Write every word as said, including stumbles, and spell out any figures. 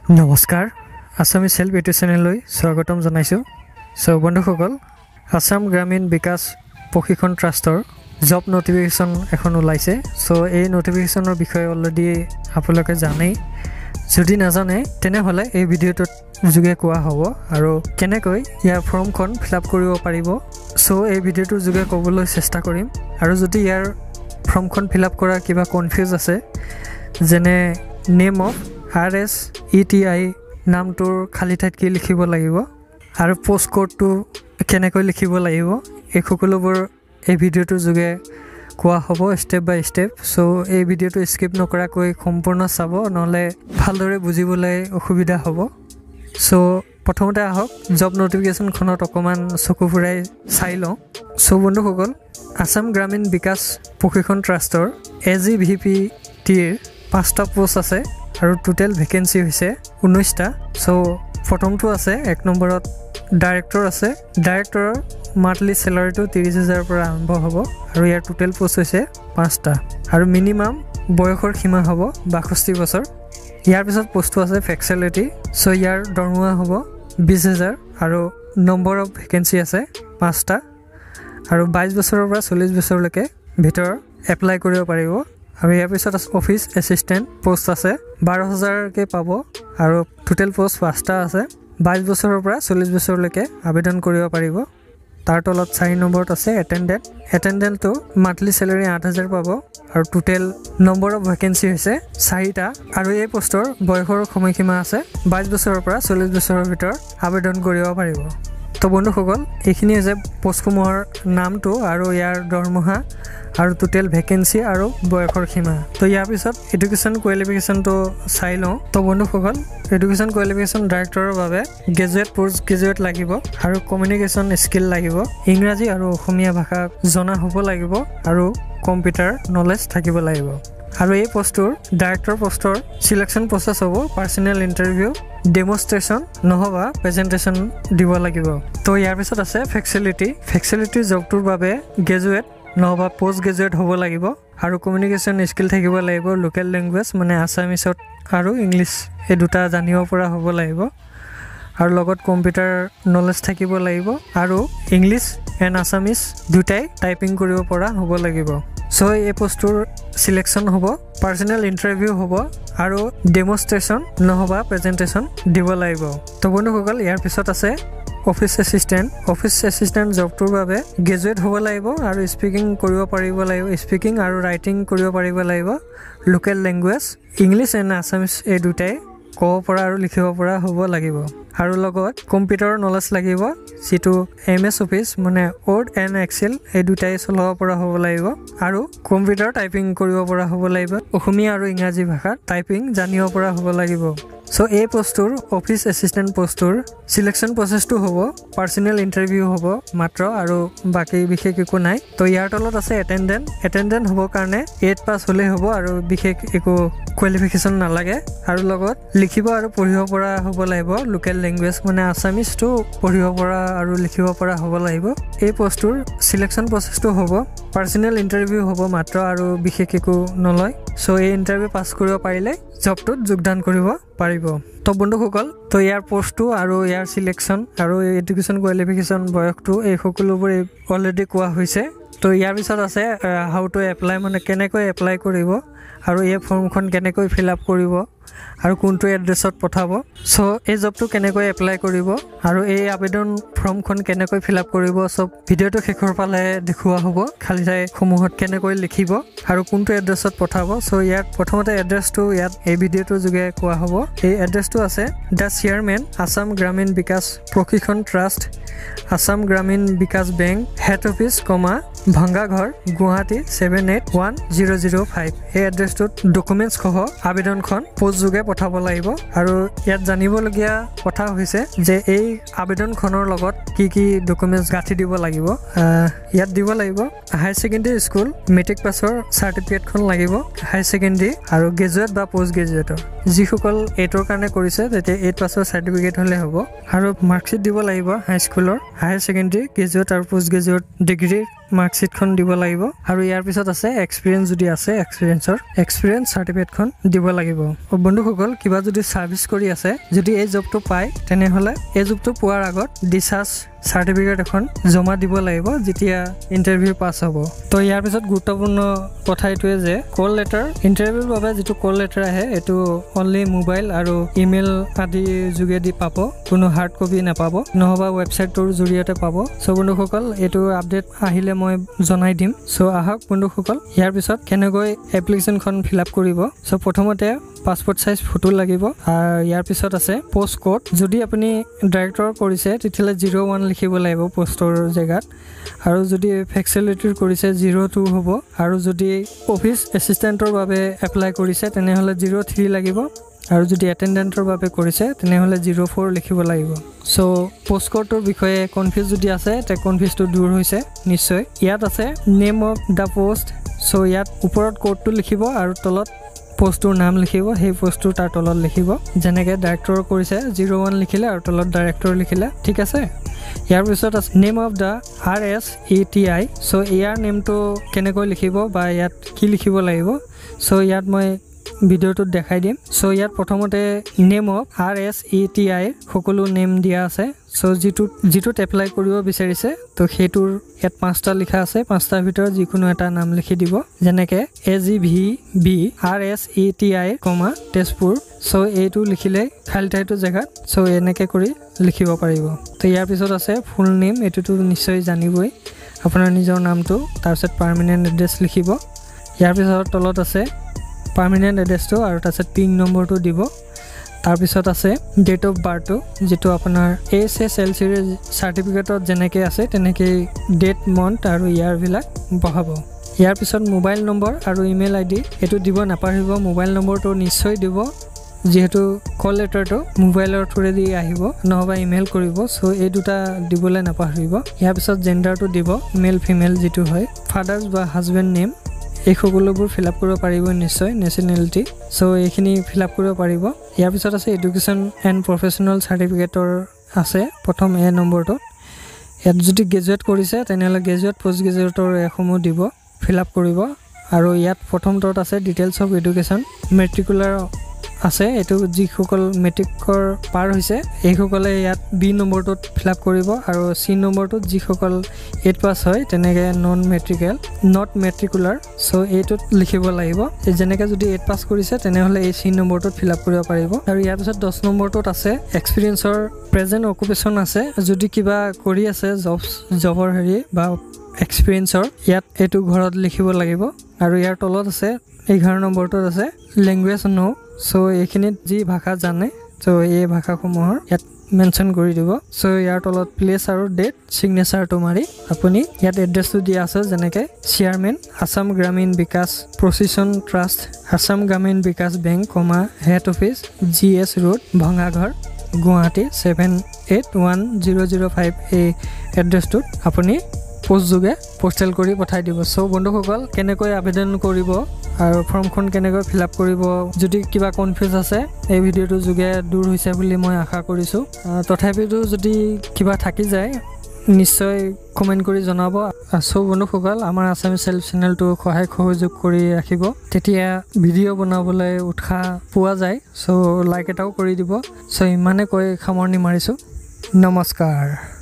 নমস্কাৰ আসামি self YouTube চেনেললৈ স্বাগতম জনাইছোঁ। সো বন্ধুসকল, আসাম গ্ৰামীণ বিকাশ প্ৰশিক্ষণ ট্ৰাষ্টৰ জব নটিফিকেশ্যন এখন ওলাইছে। সো এই নটিফিকেশ্যনৰ বিষয়ে অলৰেডি আপোনালোকে জানেই। যদি নাজানে তেনেহ'লে এই ভিডিঅ'টোত যোগে কোৱা হ'ব আৰু কেনেকৈ ইয়াৰ ফৰ্মখন ফিল আপ কৰিব পাৰিব। সো এই ভিডিঅ'টোৰ যোগে ক'বলৈ চেষ্টা কৰিম। আৰু যদি ইয়াৰ ফৰ্মখন ফিল আপ কৰা কিবা কনফিউজ আছে, যেনে name of R S E T I নামটোৰ খালী ঠাইত কি লিখিব লাগিব আৰু পোষ্ট কোডটো কেনেকৈ লিখিব লাগিব, এই সকলোবোৰ এই ভিডিঅ'টোৰ যোগে কোৱা হ'ব ষ্টেপ বাই ষ্টেপ। চ' এই ভিডিঅ'টো স্কিপ নকৰাকৈ সম্পূৰ্ণ চাব, নহ'লে ভালদৰে বুজিবলৈ অসুবিধা হ'ব। চ' প্ৰথমতে আহক জব নটিফিকেশ্যনখনত অকণমান চকু ফুৰাই চাই লওঁ। চ' বন্ধুসকল, আসাম গ্ৰামীণ বিকাশ প্ৰশিক্ষণ ট্ৰাষ্টৰ এ জি ভি পি টিৰ পাঁচটা পোষ্ট আছে আৰু টোটেল ভেকেঞ্চি হৈছে ঊনৈছটা। চ' প্ৰথমটো আছে এক নম্বৰত ডাইৰেক্টৰ আছে। ডাইৰেক্টৰৰ মান্থলি চেলাৰীটো ত্ৰিছ হাজাৰৰ পৰা আৰম্ভ হ'ব আৰু ইয়াৰ টোটেল পোষ্ট হৈছে পাঁচটা আৰু মিনিমাম বয়সৰ সীমা হ'ব বাষষ্ঠি বছৰ। ইয়াৰ পিছত পোষ্টটো আছে ফেচিলিটি। চ' ইয়াৰ দৰমহা হ'ব বিছ হাজাৰ আৰু নম্বৰ অফ ভেকেঞ্চি আছে পাঁচটা আৰু বাইছ বছৰৰ পৰা চল্লিছ বছৰলৈকে ভিতৰত এপ্লাই কৰিব পাৰিব। আৰু ইয়াৰ পিছত অফিচ এছিষ্টেণ্ট পোষ্ট আছে, বাৰ হাজাৰকৈ পাব আৰু টোটেল পোষ্ট পাঁচটা আছে। বাইছ বছৰৰ পৰা চল্লিছ বছৰলৈকে আবেদন কৰিব পাৰিব। তাৰ তলত চাৰি নম্বৰত আছে এটেণ্ডেণ্ট। এটেণ্ডেণ্টটো মান্থলি চেলাৰী আঠ হাজাৰ পাব আৰু টোটেল নম্বৰ অফ ভেকেঞ্চি হৈছে চাৰিটা আৰু এই পোষ্টৰ বয়সৰ সময়সীমা আছে বাইছ বছৰৰ পৰা চল্লিছ বছৰৰ ভিতৰত আবেদন কৰিব পাৰিব। তো বন্ধুসকল, এইখিনি হৈছে পোষ্টসমূহৰ নামটো আৰু ইয়াৰ দৰমহা আৰু টোটেল ভেকেঞ্চি আৰু বয়সৰ সীমা। তো ইয়াৰ পিছত এডুকেশ্যন কোৱালিফিকেশ্যনটো চাই লওঁ। তো বন্ধুসকল, এডুকেশ্যন কোৱালিফিকেশ্যন ডাইৰেক্টৰৰ বাবে গ্ৰেজুৱেট পষ্ট গ্ৰেজুৱেট লাগিব আৰু কমিউনিকেশ্যন স্কিল লাগিব। ইংৰাজী আৰু অসমীয়া ভাষা জনা হ'ব লাগিব আৰু কম্পিউটাৰ নলেজ থাকিব লাগিব। আৰু এই পোষ্টটোৰ ডাইৰেক্টৰ পোষ্টৰ চিলেকশ্যন প্ৰচেছ হ'ব পাৰ্চনেল ইণ্টাৰভিউ, ডেমনষ্ট্ৰেশ্যন নহবা প্ৰেজেণ্টেশ্যন দিব লাগিব। তো ইয়াৰ পিছত আছে ফেচিলিটি। ফেচিলিটি জবটোৰ বাবে গ্ৰেজুৱেট নহবা পষ্ট গ্ৰেজুৱেট হ'ব লাগিব আৰু কমিউনিকেশ্যন স্কিল থাকিব লাগিব। লোকেল লেংগুৱেজ মানে আছামিছত আৰু ইংলিছ এই দুটা জানিব পৰা হ'ব লাগিব আৰু লগত কম্পিউটাৰ নলেজ থাকিব লাগিব আৰু ইংলিছ এণ্ড আছামিছ দুটাই টাইপিং কৰিব পৰা হ'ব লাগিব। চ' এই পোষ্টটোৰ চিলেকশ্যন হ'ব, পাৰ্চনেল ইণ্টাৰভিউ হ'ব আৰু ডেমনষ্ট্ৰেশ্যন নহবা প্ৰেজেণ্টেশ্যন দিব লাগিব। তো বন্ধুসকল, ইয়াৰ পিছত আছে অফিচ এছিষ্টেণ্ট। অফিচ এছিষ্টেণ্ট জবটোৰ বাবে গ্ৰেজুৱেট হ'ব লাগিব আৰু স্পিকিং কৰিব পাৰিব লাগিব, স্পিকিং আৰু ৰাইটিং কৰিব পাৰিব লাগিব। Local language English and Assamese এই দুটাই ক'ব পৰা আৰু লিখিব পৰা হ'ব লাগিব আৰু লগত কম্পিউটাৰৰ নলেজ লাগিব, যিটো এম এছ অফিচ মানে ৱৰ্ড এণ্ড এক্সেল এই দুটাই চলাব পৰা হ'ব লাগিব আৰু কম্পিউটাৰ টাইপিং কৰিব পৰা হ'ব লাগিব। অসমীয়া আৰু ইংৰাজী ভাষাত টাইপিং জানিব পৰা হ'ব লাগিব। চ' এই পোষ্টটোৰ অফিচ এছিষ্টেণ্ট পোষ্টটোৰ চিলেকশ্যন প্ৰচেছটো হ'ব পাৰ্চনেল ইণ্টাৰভিউ হ'ব মাত্ৰ আৰু বাকী বিশেষ একো নাই। তো ইয়াৰ তলত আছে এটেণ্ডেণ্ট। এটেণ্ডেণ্ট হ'বৰ কাৰণে এইট পাছ হ'লেই হ'ব আৰু বিশেষ একো কোৱালিফিকেশ্যন নালাগে আৰু লগত লিখিব আৰু পঢ়িব পৰা হ'ব লাগিব। লোকেল লেংগুৱেজ মানে আছামিজটো পঢ়িব পৰা আৰু লিখিব পৰা হ'ব লাগিব। এই পোষ্টটোৰ চিলেকশ্যন প্ৰচেছটো হ'ব পাৰ্চনেল ইণ্টাৰভিউ হ'ব মাত্ৰ আৰু বিশেষ একো নলয়। চ' এই ইণ্টাৰভিউ পাছ কৰিব পাৰিলে জবটোত যোগদান কৰিব পাৰিব। তো বন্ধুসকল, তো ইয়াৰ পোষ্টটো আৰু ইয়াৰ চিলেকশ্যন আৰু এডুকেশ্যন কোৱালিফিকেশ্যন বয়সটো এই সকলোবোৰ অলৰেডি কোৱা হৈছে। তো ইয়াৰ পিছত আছে হাউ টু এপ্লাই মানে কেনেকৈ এপ্লাই কৰিব আৰু এই ফৰ্মখন কেনেকৈ ফিল আপ কৰিব আৰু কোনটো এড্ৰেছত পঠাব। চ' এই জবটো কেনেকৈ এপ্লাই কৰিব আৰু এই আবেদন ফৰ্মখন কেনেকৈ ফিল আপ কৰিব চব ভিডিঅ'টো শেষৰ ফালে দেখুওৱা হ'ব। খালী ঠাইসমূহত কেনেকৈ লিখিব আৰু কোনটো এড্ৰেছত পঠাব। চ' ইয়াত প্ৰথমতে এড্ৰেছটো ইয়াত এই ভিডিঅ'টোৰ যোগে কোৱা হ'ব। এই এড্ৰেছটো আছে the chairman Assam Gramin Vikash Prashikshan trust, Assam Gramin Vikash bank, head office comma Bhangagarh, Guwahati seven eight one zero' zero' five. এই এড্ৰেছটোত ডকুমেণ্টছ সহ আবেদনখন পোষ্ট যোগে পঠাব লাগিব। আৰু ইয়াত জানিবলগীয়া কথা হৈছে যে এই আবেদনখনৰ লগত কি কি ডকুমেণ্টছ গাঁঠি দিব লাগিব। ইয়াত দিব লাগিব হায়াৰ ছেকেণ্ডেৰী স্কুল মেট্ৰিক পাছৰ চাৰ্টিফিকেটখন লাগিব, হায়াৰ ছেকেণ্ডেৰী আৰু গ্ৰেজুৱেট বা পষ্ট গ্ৰেজুৱেটৰ যিসকল এইটৰ কাৰণে কৰিছে তেতিয়া এইট পাছৰ চাৰ্টিফিকেট হ'লে হ'ব আৰু মাৰ্কশ্বিট দিব লাগিব হাইস্কুলৰ, হায়াৰ ছেকেণ্ডেৰী, গ্ৰেজুৱেট আৰু পষ্ট গ্ৰেজুৱেট ডিগ্ৰীৰ মাৰ্কশ্বিটখন দিব লাগিব আৰু ইয়াৰ পিছত আছে এক্সপিৰিয়েঞ্চ যদি আছে এক্সপিৰিয়েঞ্চৰ এক্সপিৰিয়েঞ্চ চাৰ্টিফিকেটখন দিব লাগিব বন্ধুসকল কিবা যদি সাৰ্ভিস কৰি আছে যদি এই জবটো পায় তেনেহলে এই জবটো পোৱাৰ আগত ডিচাৰ্জ সাৰ্টিফিকেট এখন জমা দিব লাগিব যেতিয়া ইন্টাৰভিউ পাস হ'ব তো ইয়াৰ পিছত গুৰুত্বপূৰ্ণ কথা এটোৱে যে কল লেটাৰ ইন্টাৰভিউৰ বাবে যেটো কল লেটাৰ আহে এটো অনলি মোবাইল আৰু ইমেইল আদি যোগেদি পাব কোনো হাৰ্ড কপি নাপাব নহবা ওয়েবসাইটৰ জৰিয়তে পাব সো বন্ধুসকল এটো আপডেট আহিলে মই জনাই দিম সো আহক বন্ধুসকল ইয়াৰ পিছত কেনেকৈ এপ্লিকেশনখন ফিল আপ কৰিব সো প্ৰথমতে পাসপোর্ট সাইজ ফটো লাগিব আর ইয়াৰ পিছত আছে পোস্ট কোড যদি আপুনি ডাইৰেক্টৰ কৰিছে তেতিয়ালে জিৰ' ওৱান লিখিব লাগিব পোষ্টৰ জায়গাত আৰু যদি ফ্যাক্সিলিটিৰ কৰিছে জিৰ' টু হ'ব আৰু যদি অফিস এসিস্ট্যান্টৰ বাবে এপ্লাই কৰিছে তেনেহলে জিৰ' থ্ৰী লাগিব আৰু যদি এটেন্ডেন্টৰ বাবে কৰিছে তেনেহলে জিৰ' ফ'ৰ লিখিব লাগিব সো পোস্ট কোডৰ বিষয়ে কনফিউজ যদি আছে তে কনফিউজটো দূৰ হৈছে নিশ্চয় ইয়াত আছে name of the post so ইয়াত ওপৰত কোডটো লিখিব আৰু তলত পোস্টৰ নাম লিখিব সেই পোস্টৰ তাৰ তলত লিখিব যেনেকৈ ডাইৰেক্টৰ কৰিছে জিৰ' ওৱান লিখিলে আৰু তলত ডাইৰেক্টৰ লিখিলে ঠিক আছে ইয়াৰ পিছত আছে name of the R S E T I so ইয়াৰ নেমটো কেনেকৈ লিখিব বা ইয়াত কি লিখিব লাগিব সো ইয়াত মই ভিডিওটো দেখাই দিম সো ইয়াত প্ৰথমতে name of R S E T I সকলো নেম দিয়া আছে সো যেটো যেটো এপ্লাই কৰিব বিচাৰিছে তো হেতুৰ ইয়াত পাঁচটা লিখা আছে পাঁচটাৰ ভিতৰত যিকোনো এটা নাম লিখি দিব যেনেকৈ A G V B R S E T I comma Tezpur so এইটো লিখিলে খালি ঠাইটো জেগাত সো এনেকৈ কৰি লিখিব পাৰিব তো ইয়াৰ পিছত আছে ফুল নেম এটোটো নিশ্চয় জানিবই আপোনাৰ নিজৰ নামটো তাৰপিছত পাৰ্মানেন্ট এড্ৰেছ লিখিব ইয়াৰ পিছত তলত আছে পাৰ্মানেন্ট এড্ৰেছটো আৰু তাৰপিছত পিন নম্বৰটো দিব তাৰ পিছত আছে ডেট অফ বাৰ্থটো যেটো আপোনাৰ এছ এছ এল চি সাৰ্টিফিকেটত যেনেকৈ আছে তেনেকৈ ডেট মন্থ আৰু ইয়াৰ বিলাক বহাব ইয়াৰ পিছত মোবাইল নম্বৰ আৰু ইমেইল আইডি এটো দিব নাপাহৰিব মোবাইল নম্বৰটো নিশ্চয় দিব যেহেতু কল লেটাৰটো মোবাইলৰ থ্ৰুৰেদি আহিব নহবা ইমেইল কৰিব সো এই দুটা দিবলৈ নাপাহৰিব ইয়াৰ পিছত জেন্ডাৰটো দিব মেল ফিমেল যেটো হয় ফাদাৰ্স বা হাজবেণ্ড নেম এই সকলোবোৰ ফিল আপ কৰিব পাৰিব নিশ্চয় নেশ্যনেলিটি সো এইখিনি ফিল আপ কৰিব পাৰিব ইয়াৰ পিছত আছে এডুকেশ্যন এণ্ড প্ৰফেশনেল সাৰ্টিফিকেটৰ আছে প্ৰথম এ নম্বৰটো ইয়াত যদি গ্ৰেজুৱেট কৰিছে তেনেহলে গ্ৰেজুৱেট পোষ্ট গ্ৰেজুৱেটৰ এসমূহ দিব ফিল আপ কৰিব আৰু ইয়াত প্ৰথমটোত আছে ডিটেইলছ অফ এডুকেশ্যন মেট্ৰিকুলাৰ আছে এটো যিসকল মেট্ৰিকৰ পাৰ হৈছে এইসকলে ইয়াত বি নম্বৰটোত ফিল আপ কৰিব আৰু সি নম্বৰটোত যিসকল এইট পাস হয় তেনেকৈ non matrical not matricular so এইটোত লিখিব লাগিব যেনেকৈ যদি এইট পাস কৰিছে তেনেহলে এই সি নম্বৰটোত ফিল আপ কৰিব পাৰিব আৰু ইয়াৰ পিছত দহ নম্বৰটোত আছে এক্সপিৰিয়েঞ্চৰ প্ৰেজেন্ট অকুপেশ্যন আছে যদি কিবা কৰি আছে জব জবৰ হেৰি বা এক্সপিৰিয়েঞ্চৰ ইয়াত এটো ঘৰত লিখিব লাগিব আৰু ইয়াৰ তলত আছে এঘাৰ নম্বৰটোত আছে ল্যাঙ্গুৱেজ নো সো এইখিনিত যি ভাষা জানে সো এই ভাষাসমূহৰ ইয়াত মেনশন কৰি দিব সো ইয়াৰ তলত প্লেস আৰু ডেট সিগনেচাৰটো মাৰি আপুনি ইয়াত এড্ৰেছটো দিয়া আছে যেনেকৈ চেয়াৰমেন আসাম গ্ৰামীণ বিকাশ প্ৰচিছন trust Assam Gramin Vikash bank comma head office G S road Bhangagarh Guwahati seven eight one zero' zero' five এই এড্ৰেছটোত আপুনি পোষ্ট যোগে পোষ্টেল কৰি পঠাই দিব সো বন্ধুসকল কেনেকৈ আবেদন কৰিব আৰু ফৰ্মখন কেনেকৈ ফিল আপ কৰিব যদি কিবা কনফিউজ আছে এই ভিডিওটো যোগে দূৰ হৈছে বুলি মই আশা কৰিছো তথাপিতো যদি কিবা থাকি যায় নিশ্চয় কমেন্ট কৰি জনাব সো বন্ধুসকল আমাৰ আসামি সেল্ফ চেনেলটো সহায় সহযোগ কৰি ৰাখিব তেতিয়া ভিডিও বনাবলৈ উৎসাহ পোৱা যায় সো লাইক এটাও কৰি দিব সো ইমানে কৈ সামৰণি মাৰিছো নমস্কাৰ।